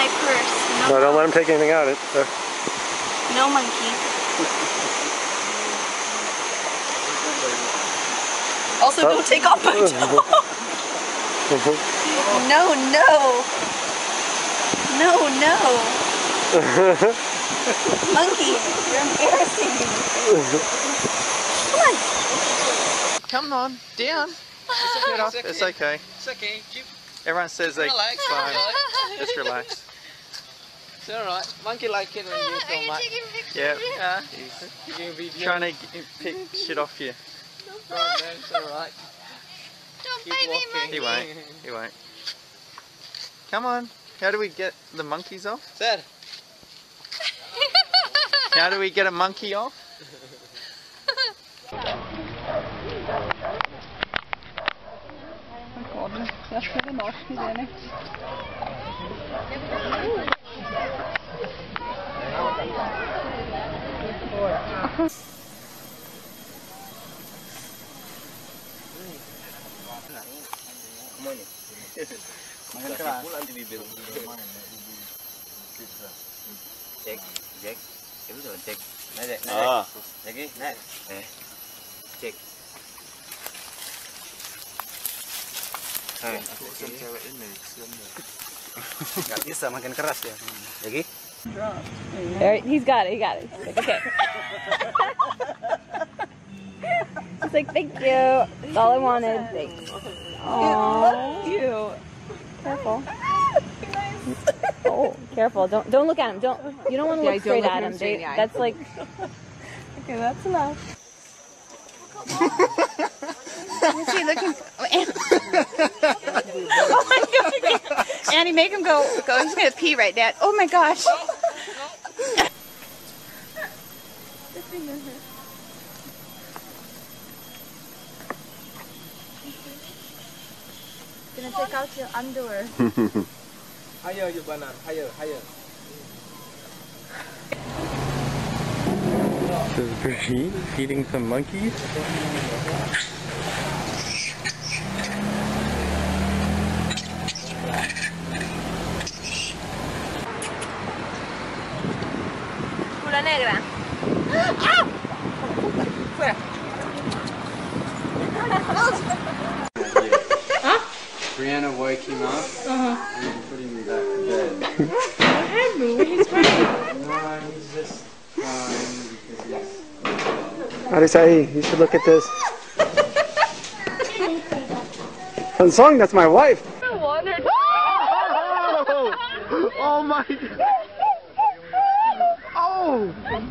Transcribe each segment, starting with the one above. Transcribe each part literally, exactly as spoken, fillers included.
my purse. No, no, don't let him take anything out. It, uh... No monkey. Also, oh. Don't take off my toe. No, no. No, no. Monkey, you're embarrassing me. Come on. Come on, down. Get off. It's okay. It's okay. Everyone says they relax. fine. Just relax. It's alright. Monkey like it when you film much. Yeah. Yeah. He's trying to pick shit off you. No problem, it's alright. Don't Keep bite me, walking. He won't. He won't. Come on. How do we get the monkeys off? Sir. How do we get a monkey off? Jag spelar norsk i det nu. Cek, cek. Itu tuh cek. Nah, dek. Ah. Lagi, nah. Eh. Cek. Gak bisa makin keras ya. Lagi? There, he's got it, he got it. He's like, okay. He's like, thank you. That's all I wanted. Thanks. Aww. Cute. Careful. Oh, careful. Don't don't look at him. Don't you don't want to look yeah, straight at him. Straight they, that's like okay, that's enough. What's he looking for? Oh my god. Annie, make him go go. He's gonna pee right now. Oh my gosh. Gonna take out your underwear. Higher, you banana. Higher, higher. This is Brigitte feeding some monkeys. Pula negra. Brianna woke him up Uh-huh. and put him back to bed. What happened? He's fine. No, he's just crying because he's... Arisai, you should look at this. Hansong, that's my wife. I wondered. Oh, oh my god. Oh!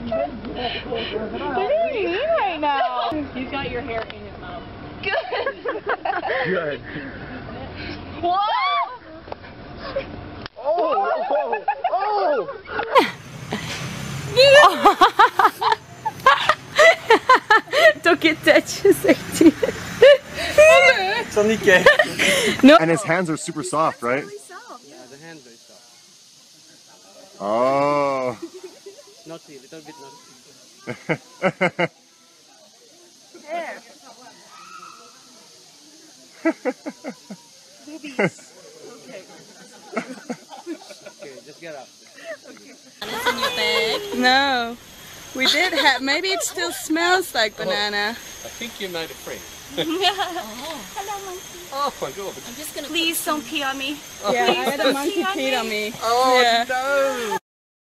What are you eating right now? He's got your hair in his mouth. Good. Good. Whoa! Oh! Oh! Oh! Don't get touches, eighteen. No. And his hands are super soft, right? Yeah, the hands are soft. Oh. Naughty, a little bit naughty. There. Boobies. Okay. Okay, just get up. Okay. It's in your bag? No. We did have, maybe it still smells like banana. I think you made a friend. Hello, monkey. Oh my god. I'm just gonna. Please don't pee on me. Yeah, Please I had a don't monkey pee on peed me. on me. Oh Yeah. no!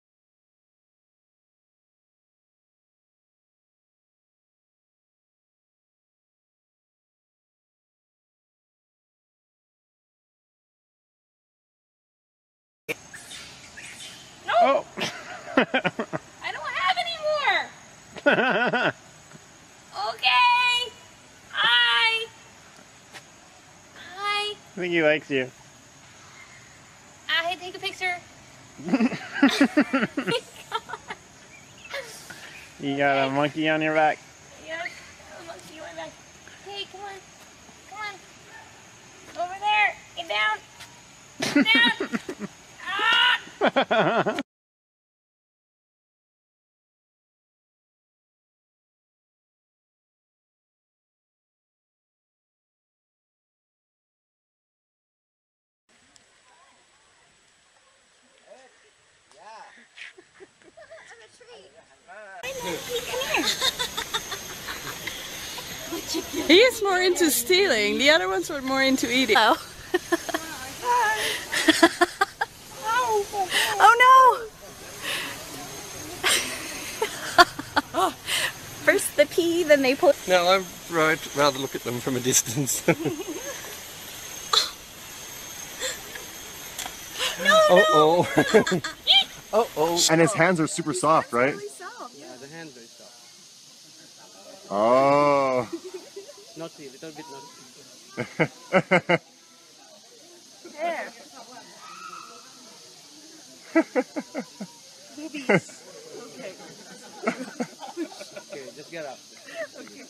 No. Oh. I don't have any more. Okay. Hi. Hi. I think he likes you. I take a picture. You got a monkey on your back. Yes, a monkey on my back. Hey, come on. Come on. Over there. Get down. Get down. Ah! He is more into stealing. The other ones were more into eating. Oh. Oh no! First the pee, then they pull. No, I'd rather look at them from a distance. No, oh, oh. Oh, oh. And his hands are super soft, right? Yeah, the hand's very soft. Oh. Naughty, a little bit naughty. There. Okay. Okay, just get up. Okay.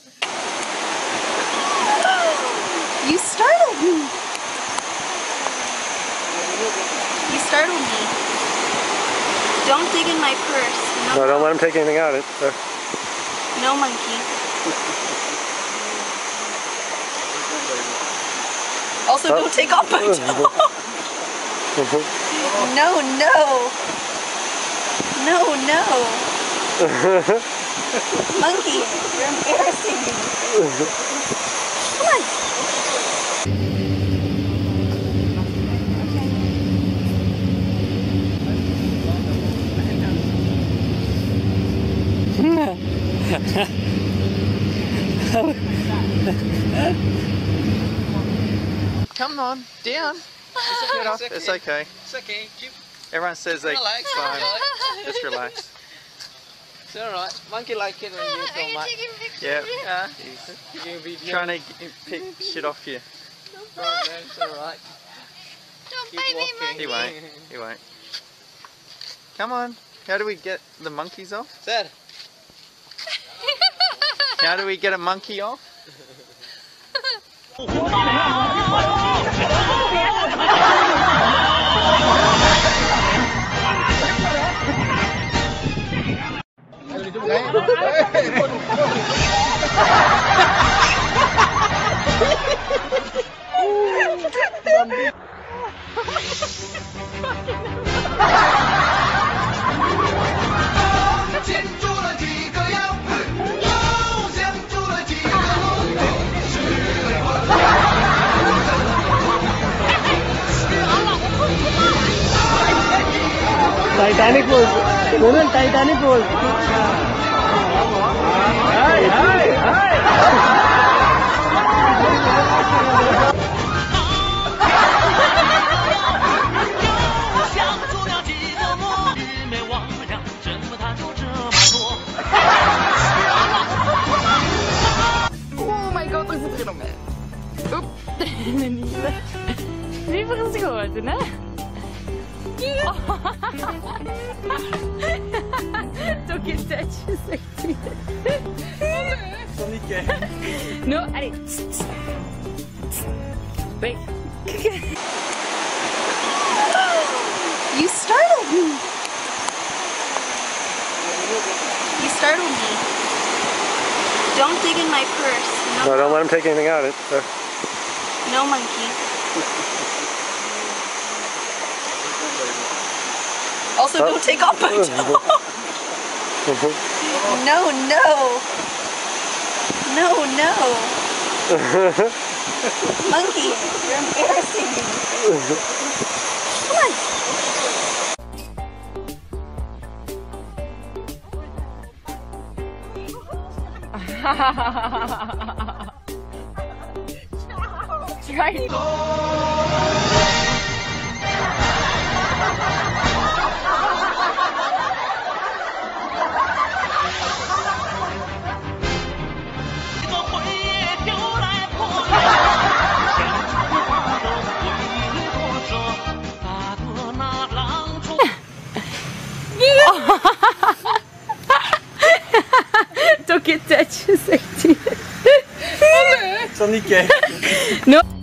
You startled me. You startled me. Don't dig in my purse. No, No, don't let him take anything out. It. Uh, no monkey. Also, Oh. don't take off my toe. No, no. No, no. Monkey, you're embarrassing me. Come on. Come on, down. Get off. It's okay. It's okay. Keep, Everyone says they relax. fine. Relax. Just relax. It's alright. Monkey like it when you film much. Yeah. Yeah. Taking a video. Trying to g- pick shit off you. No problem. It's alright. Don't Keep bite me, walking. He won't. He won't. Come on. How do we get the monkeys off? Sir. How do we get a monkey off? Titanic boat. No, no, Titanic boat. Hi, hi, hi. Oh my god, er zit er nog bij. Oep. Nu begint ze geworden, hè? Don't get touches, zegt hij. Zal niet kijken. No, allez. Wait. You startled me. You startled me. Don't dig in my purse. No, No, don't let him take anything out. It. Uh, no monkey. Also, Oh. don't take off my toe. No, no. No, no. Monkey, you're embarrassing me. Come on. Try it. Don't get touches, zegt hij. Zal niet kijken. No.